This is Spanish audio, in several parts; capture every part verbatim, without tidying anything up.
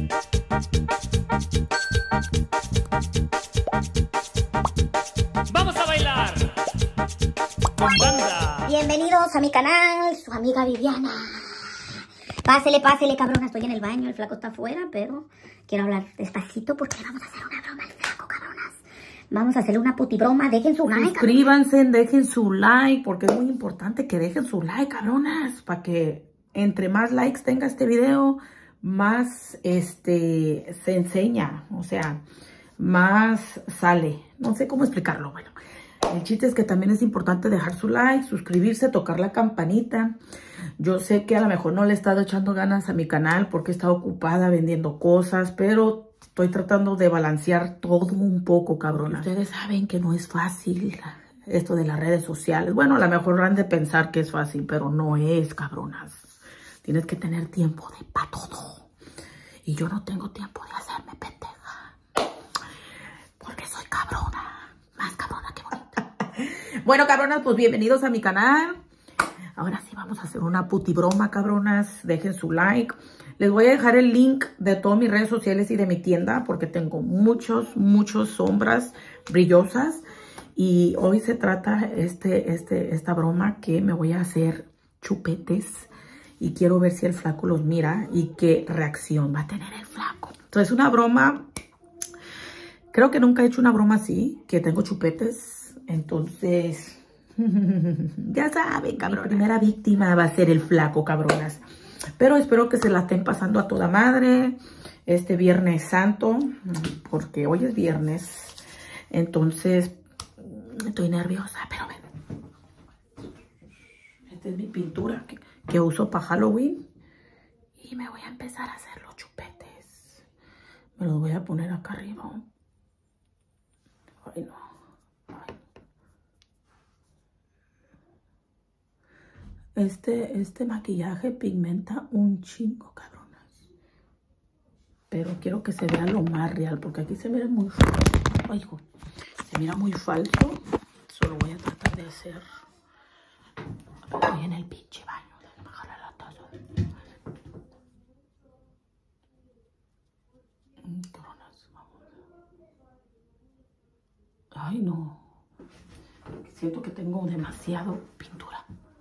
¡Vamos a bailar! ¡Con banda! Bienvenidos a mi canal, su amiga Viviana. Pásele, pásele, cabrona. Estoy en el baño, el flaco está afuera, pero quiero hablar despacito porque le vamos a hacer una broma al flaco, cabronas. Vamos a hacerle una puti broma. Dejen su like. Suscríbanse, dejen su like, porque es muy importante que dejen su like, cabronas, para que entre más likes tenga este video, más este se enseña, o sea, más sale. No sé cómo explicarlo. Bueno, el chiste es que también es importante dejar su like, suscribirse, tocar la campanita. Yo sé que a lo mejor no le he estado echando ganas a mi canal porque he estado ocupada vendiendo cosas, pero estoy tratando de balancear todo un poco, cabrona. Ustedes saben que no es fácil esto de las redes sociales. Bueno, a lo mejor han de pensar que es fácil, pero no es, cabronas. Tienes que tener tiempo de para todo. Y yo no tengo tiempo de hacerme pendeja. Porque soy cabrona. Más cabrona que bonita. Bueno, cabronas, pues bienvenidos a mi canal. Ahora sí vamos a hacer una puti broma, cabronas. Dejen su like. Les voy a dejar el link de todas mis redes sociales y de mi tienda, porque tengo muchos, muchos sombras brillosas. Y hoy se trata este, este, esta broma que me voy a hacer chupetes. Y quiero ver si el flaco los mira y qué reacción va a tener el flaco. Entonces, una broma. Creo que nunca he hecho una broma así, que tengo chupetes. Entonces... ya saben, cabrón. La primera víctima va a ser el flaco, cabronas. Pero espero que se la estén pasando a toda madre este Viernes Santo, porque hoy es viernes. Entonces, estoy nerviosa, pero ven. Esta es mi pintura que, que uso para Halloween. Y me voy a empezar a hacer los chupetes. Me los voy a poner acá arriba. Ay, no. Este, este maquillaje pigmenta un chingo, cabronas. Pero quiero que se vea lo más real, porque aquí se mira muy falso. Ay, hijo, se mira muy falso. Solo voy a tratar de hacer. Estoy en el pinche baño. Déjame jalar la taza. Cabronas, vamos. Ay, no. Siento que tengo demasiado pintura.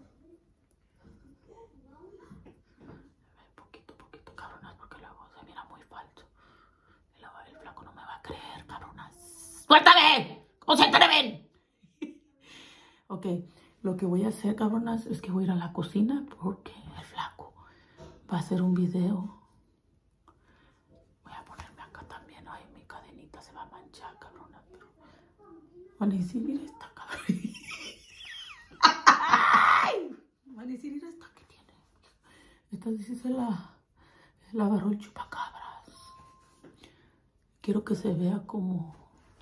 ¡Suéltame! ¡Concéntrame! Ok, lo que voy a hacer, cabronas, es que voy a ir a la cocina porque el flaco va a hacer un video. Voy a ponerme acá también. Ay, mi cadenita se va a manchar, cabronas. Pero... van a decir, mira esta cabrona. Van a decir, mira esta que tiene. Esta dice, se la, la agarró el chupacabras. Quiero que se vea como...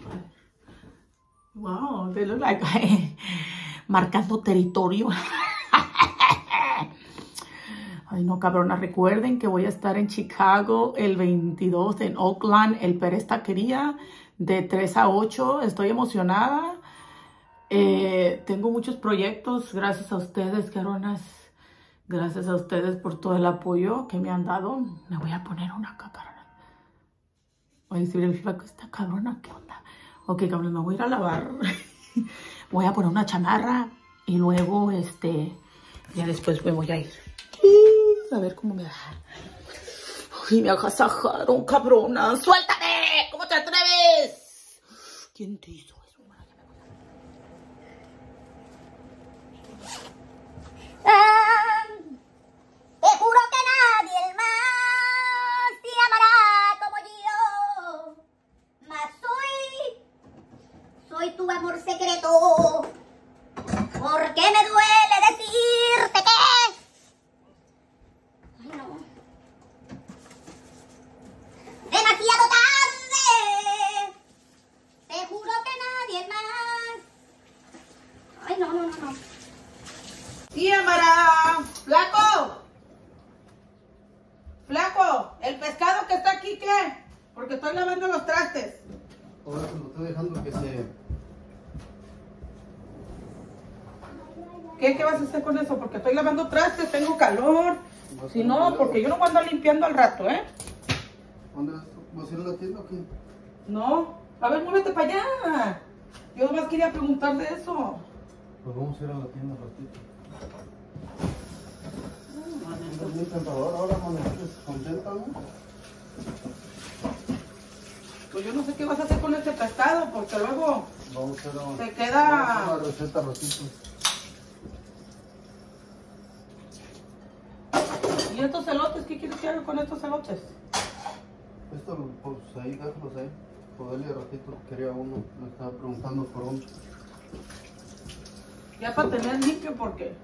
wow, they look like marcando territorio. Ay, no, cabrona, recuerden que voy a estar en Chicago el veintidós, en Oakland, el Pérez Taquería, de tres a ocho. Estoy emocionada. Eh, tengo muchos proyectos, gracias a ustedes, cabronas. Gracias a ustedes por todo el apoyo que me han dado. Me voy a poner una cacarona. Voy a decir, el flaco está cabrona, ¿qué onda? Ok, cabrón, me voy a ir a lavar. Voy a poner una chamarra y luego, este, ya después me voy a ir. A ver cómo me da. Uy, me agasajaron, cabrona. ¡Suéltame! ¿Cómo te atreves? ¿Quién te hizo eso? Bueno, ya me voy a... Ah, te juro que nadie más te amará como yo. Mas soy, soy tu amor secreto. Porque me duele decirte que... ay, no. Demasiado tarde. Te juro que nadie más. Ay, no, no, no, no. ¡Sí, Amara! ¡Flaco! ¡Flaco! ¿El pescado que está aquí qué? Porque estoy lavando los trastes. Ahora se lo estoy dejando que se... ¿Qué? ¿Qué vas a hacer con eso? Porque estoy lavando trastes, tengo calor. Si no, porque yo no voy a andar limpiando al rato, ¿eh? ¿Dónde vas a ir a la tienda o qué? No. A ver, muévete para allá. Yo nomás quería preguntar de eso. Pues vamos a ir a la tienda un ratito. Estás bien tentador ahora, amaneciste contenta, ¿no? Pues yo no sé qué vas a hacer con este pescado, porque luego Vamos a hacer una, se queda... vamos a hacer una receta ratito. ¿Y estos elotes? ¿Qué quieres que haga con estos elotes? Esto, pues ahí, déjalos ahí. Poderle ratito, quería uno. Me estaba preguntando por uno. Ya para tener limpio, porque...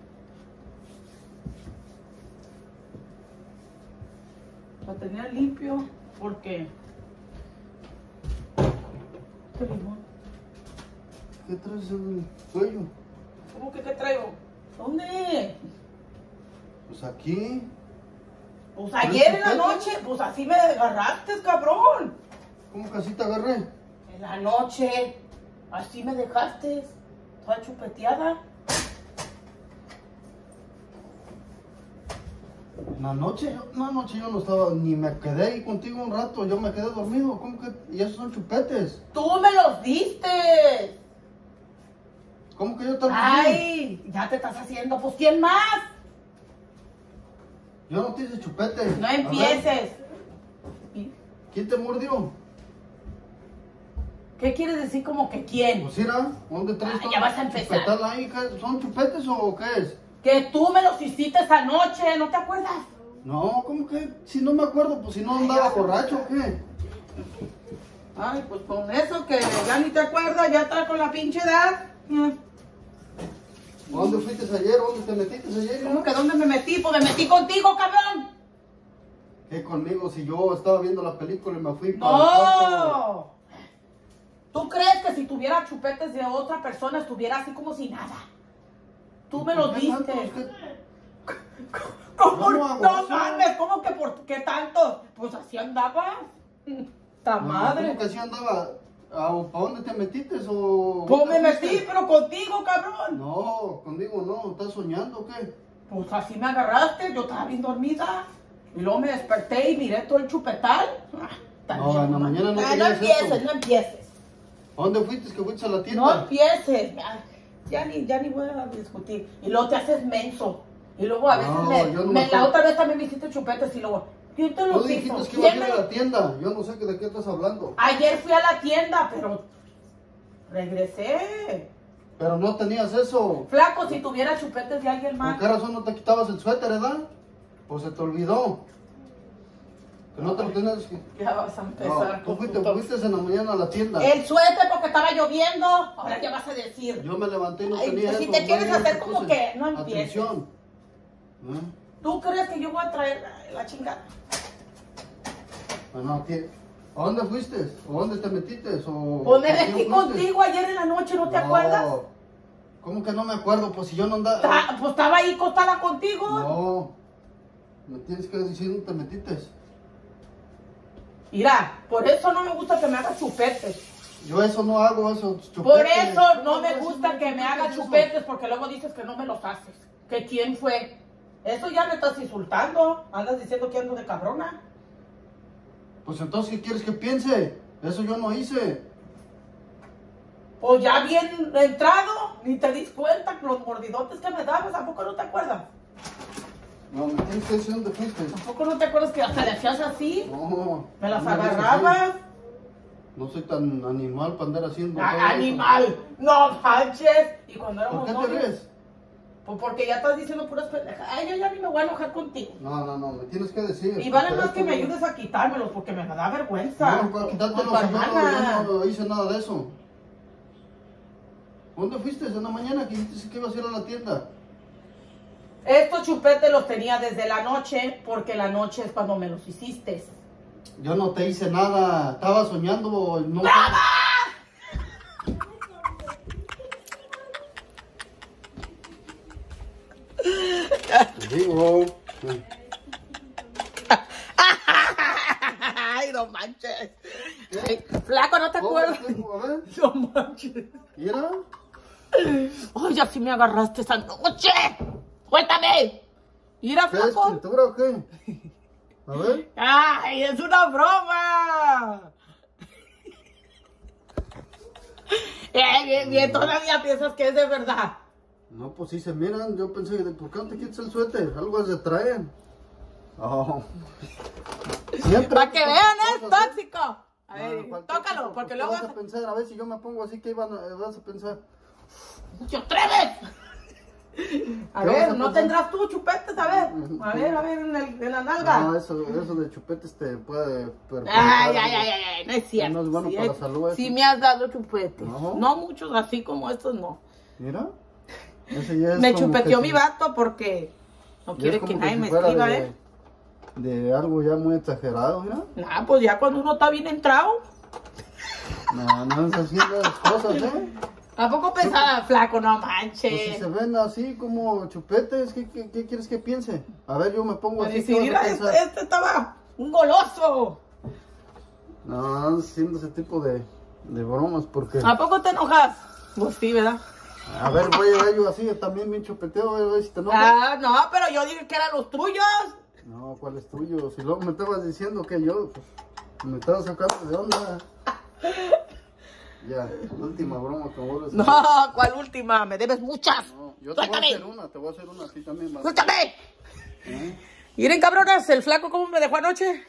Para tener limpio, porque... Este limón. ¿Qué traes en el cuello? ¿Cómo que qué traigo? ¿Dónde? Pues aquí. Pues ayer en la noche, pues así me agarraste, cabrón. ¿Cómo que así te agarré? En la noche, así me dejaste, toda chupeteada. En la noche, yo, no, anoche yo no estaba, ni me quedé ahí contigo un rato, yo me quedé dormido. ¿Cómo que? Y esos son chupetes. ¡Tú me los diste! ¿Cómo que yo te los di? ¡Ay! Ya te estás haciendo, pues ¿quién más? Yo no te hice chupetes. No A ver, empieces. ¿quién te mordió? ¿Qué quieres decir como que quién? Pues mira, ¿dónde traes Ah, todo ya vas a empezar. chupetal ahí? ¿Qué? ¿Son chupetes o qué es? Que tú me los hiciste esa noche, ¿no te acuerdas? No, ¿cómo que? Si no me acuerdo, pues si no andaba borracho o qué. Ay, pues con eso que ya ni te acuerdas, ya está con la pinche edad. Mm. ¿Dónde fuiste ayer? ¿Dónde te metiste ayer? ¿Cómo que dónde me metí? Pues me metí contigo, cabrón. ¿Qué conmigo? Si yo estaba viendo la película y me fui para el cuarto. ¡No! ¿Tú crees que si tuviera chupetes de otra persona estuviera así como si nada? Tú me los ¿Qué diste. tanto? Es que- ¿Cómo? Yo no hago No eso. mames, ¿cómo que por qué tanto? Pues así andaba. ¡Ta No, madre! ¿Cómo que así andaba? ¿A ¿Para dónde te metiste o...? Pues dónde me fuiste? metí, pero contigo, cabrón. No, conmigo no. ¿Estás soñando o qué? Pues así me agarraste, yo estaba bien dormida. Y luego me desperté y miré todo el chupetal. Ah, está No, bien, en la mamá. mañana no Ah, no querías empieces, eso. no empieces. ¿A dónde fuiste? ¿Que fuiste a la tienda? No empieces. Ya, ya ni, ya ni voy a discutir. Y luego te haces menso. Y luego a veces No, me, yo no me- me la acuerdo. otra vez también me hiciste chupetes y luego, ¿quién te Tú los dijiste hizo? que ibas a ¿Quién ir me- a la tienda. Yo no sé que de qué estás hablando. Ayer fui a la tienda, pero regresé. Pero no tenías eso. Flaco, si tuviera chupetes de alguien ¿Con más. qué razón no te quitabas el suéter, verdad? Pues se te olvidó. Que no te lo tenías que... Ya vas a No, empezar. tú con fuiste, tu- fuiste en la mañana a la tienda. El suéter porque estaba lloviendo. Ahora ya vas a decir. Yo me levanté y no Ay, tenía pues si eso. te quieres no, hacer te como puse que no empieces. Atención. ¿Eh? ¿Tú crees que yo voy a traer la, la chingada? Bueno, ¿qué? ¿A dónde fuiste? ¿O dónde te metiste? ¿O Pues me ¿con quién metí fuiste? contigo ayer en la noche, ¿no te acuerdas? ¿Cómo que no me acuerdo? Pues si yo no andaba... Ta- Pues estaba ahí acostada contigo. No. Me tienes que decir dónde te metiste. Mira, por eso no me gusta que me hagas chupetes. Yo eso no hago, eso. Chupetes. Por eso no ¿Cómo me vas a gusta hacer que me hagas eso? chupetes, porque luego dices que no me los haces. ¿Que quién fue? Eso ya me estás insultando. Andas diciendo que ando de cabrona. Pues entonces, ¿qué quieres que piense? Eso yo no hice. Pues ya bien entrado, ni te dis cuenta los mordidotes que me dabas. ¿A poco no te acuerdas? No, me tienes que decir dónde fuiste. ¿A poco no te acuerdas que hasta le hacías así? No. ¿Me las no me digas agarrabas? así. No soy tan animal para andar haciendo Ah, todo eso. ¡Animal! ¡No manches! Y cuando ¿Por éramos qué te novios, ves? pues porque ya estás diciendo puras pendejas. Ay, yo ya ni me voy a enojar contigo. No, no, no, me tienes que decir. Y vale porque más que esto me no- ayudes a quitármelos porque me da vergüenza. No, para quitártelos, Con tu si yo no, hermana. yo no hice nada de eso. ¿Dónde fuiste en la mañana que dijiste que ibas a ir a la tienda? Estos chupetes los tenía desde la noche porque la noche es cuando me los hiciste. Yo no te hice nada, estaba soñando. No. Te digo. Ay, no manches. Ay, flaco, ¿no te acuerdas? A ver, No manches. mira. Ay, así me agarraste esa noche. Suéltame. Mira, ¿Qué es flaco. pintura o qué? A ver. ¡Ay, es una broma! eh, bien, bien, todavía piensas que es de verdad. No, pues sí se miran. Yo pensé, ¿por qué no te quitas el suéter? Algo se traen. Oh. Para que vean, es tóxico. A No, ver, ¿cuál tócalo, tóxico? porque ¿Qué luego... vas a pensar? A ver, si yo me pongo así, ¿qué van a, vas a pensar? ¡Te atreves! A ¿Qué ver, vas a ¿no pensar? tendrás tú chupetes? A ver, a ver, a ver, en, el, en la nalga. No, eso, eso de chupetes te puede perjudicar. Ay, ay, ay, ay, ay, no es cierto. No es bueno sí, para la es- salud eso. sí me has dado chupetes. No. No muchos, así como estos, no. Mira. Ese ya es Me como chupeteó que mi si- vato porque no ya quiere es que como nadie si me fuera escriba, de, ¿eh? de algo ya muy exagerado, mira. Nah, pues ya cuando uno está bien entrado. No, no es haciendo las cosas, ¿eh? ¿A poco pensaba, flaco? No Pues si manches. se ven así como chupetes, ¿qué, qué, qué quieres que piense? A ver, yo me pongo A así. decir, ¿qué mira, vas a este, pensar? este estaba un goloso. No, haciendo ese tipo de, de bromas porque... ¿A poco te enojas? Pues sí, ¿verdad? A ver, voy a ver yo así, también bien chupeteo, a ver si te enojas. Ah, no, pero yo dije que eran los tuyos. No, ¿cuál es tuyo? Si luego me estabas diciendo que yo, pues, me estabas sacando de onda. Ya, última broma que vuelves a No, hacer. ¿cuál última? Me debes muchas. No, yo te voy a Suéltame. hacer una, te voy a hacer una, a ti también. vas a- ¡Suéltame! ¿Eh? Miren, cabronas, el flaco cómo me dejó anoche.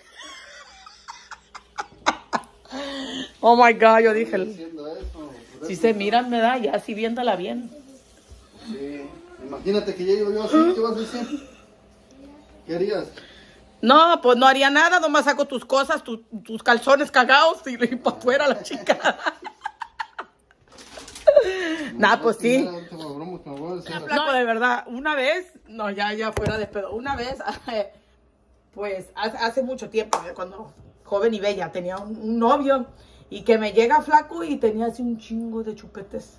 Oh my God, yo dije. Diciendo eso, por Si eso- se miran, me da, ya así viéndola bien. Sí. Imagínate que llego yo así, ¿qué vas a decir? ¿Qué harías? No, pues no haría nada, nomás saco tus cosas, tu- tus calzones cagados y, y para afuera la chica. Nah, pues sí. Mira, última broma que me voy a decir. Flaco, de verdad, una vez, no, ya, ya fuera de pedo, una vez, pues hace, hace mucho tiempo, ¿eh? Cuando joven y bella, tenía un, un novio y que me llega flaco y tenía así un chingo de chupetes.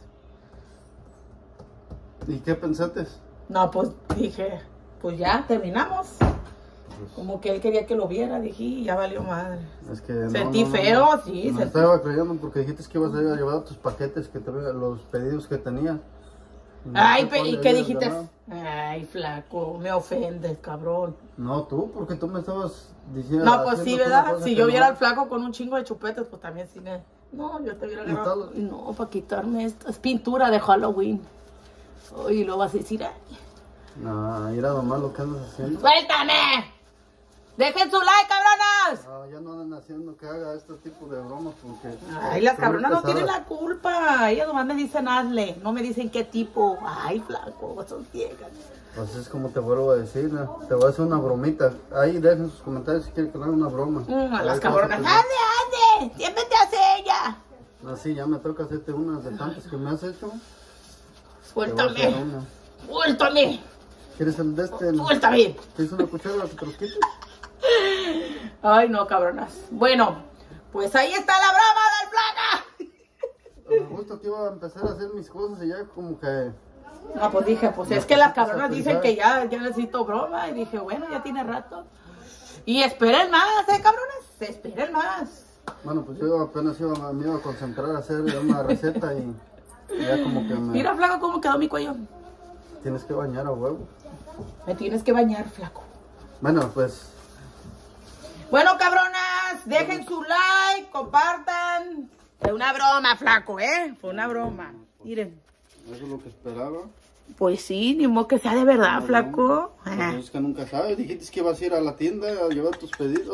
¿Y qué pensaste? No, pues dije, pues ya terminamos. Como que él quería que lo viera, dije, y ya valió madre. Es que no, Sentí no, no, feo, no. sí, Me sentí- estaba creyendo porque dijiste que ibas a ir a llevar tus paquetes, que te, los pedidos que tenías. No Ay, sé pe- cuál ¿y le qué habías dijiste? ganado. Ay, flaco, me ofendes, cabrón. No, tú, porque tú me estabas diciendo. No, pues sí, haciendo una ¿verdad? cosa Si que yo no. viera al flaco con un chingo de chupetes, pues también sí me... No, yo te hubiera agarrado... Quítalo. No, para quitarme esto. Es pintura de Halloween. Y lo vas a decir, ay, No, mira nomás lo que andas haciendo. ¡suéltame! ¡Dejen su like, cabronas! No, ya no andan haciendo que haga este tipo de bromas porque... Ay, las son cabronas no pesadas. tienen la culpa. Ellas nomás me dicen hazle. No me dicen qué tipo. Ay, flaco, son ciegas. Pues es como te vuelvo a decir, ¿no? Te voy a hacer una bromita. Ahí dejen sus comentarios si quieren que le haga una broma. Mm, a ver las qué vas a cabronas. pensar. ¡Ande, ande! Siempre te hace ella. No, sí, ya me toca hacerte unas de tantas que me has hecho. Te voy a hacer Suéltame. una. Suéltame. ¿Quieres el de este? el- Suéltame. ¿Quieres una cuchara que te los quites? Ay, no, cabronas. Bueno, pues ahí está la broma del flaca. Me gusta que iba a empezar a hacer mis cosas y ya como que... No, pues dije, pues es que las cabronas dicen que ya, ya necesito broma. Y dije, bueno, ya tiene rato. Y esperen más, ¿eh, cabronas? Esperen más. Bueno, pues yo apenas iba, me iba a concentrar a hacer una receta y ya como que me... Mira, flaco, cómo quedó mi cuello. Tienes que bañar a huevo. Me tienes que bañar, flaco. Bueno, pues... Bueno, cabronas, dejen su like, compartan. Fue una broma, flaco, ¿eh? Fue una broma. Miren. Eso es lo que esperaba. Pues sí, ni modo que sea de verdad, flaco. Pues Ah. es que nunca sabes. Dijiste que ibas a ir a la tienda a llevar tus pedidos.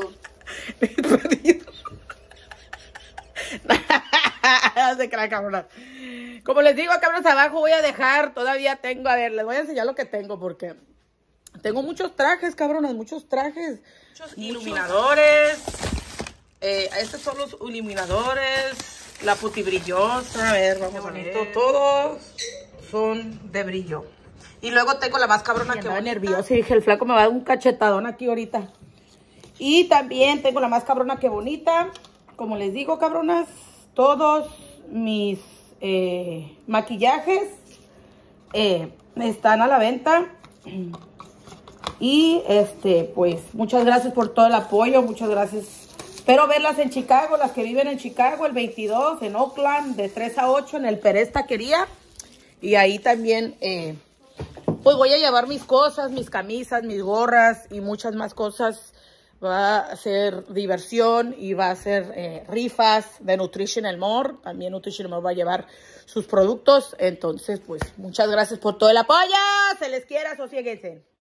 No se crean, cabronas. Como les digo, cabronas, abajo voy a dejar, todavía tengo, a ver, les voy a enseñar lo que tengo porque tengo muchos trajes, cabronas, muchos trajes. Muchos iluminadores. Eh, estos son los iluminadores. La putibrillosa, a ver, vamos a ver. Todos son de brillo. Y luego tengo la más cabrona que va nerviosa y dije, el flaco me va a dar un cachetadón aquí ahorita. Y también tengo la más cabrona que bonita. Como les digo, cabronas, todos mis eh, maquillajes eh, están a la venta. Y este, pues, muchas gracias por todo el apoyo. Muchas gracias. Espero verlas en Chicago, las que viven en Chicago, el veintidós, en Oakland, de tres a ocho, en el Pérez Taquería. Y ahí también, eh, pues voy a llevar mis cosas, mis camisas, mis gorras y muchas más cosas Va a ser diversión y va a ser eh, rifas de Nutritional More. También Nutritional More va a llevar sus productos. Entonces, pues, muchas gracias por todo el apoyo. Se les quiera, sosiéguense.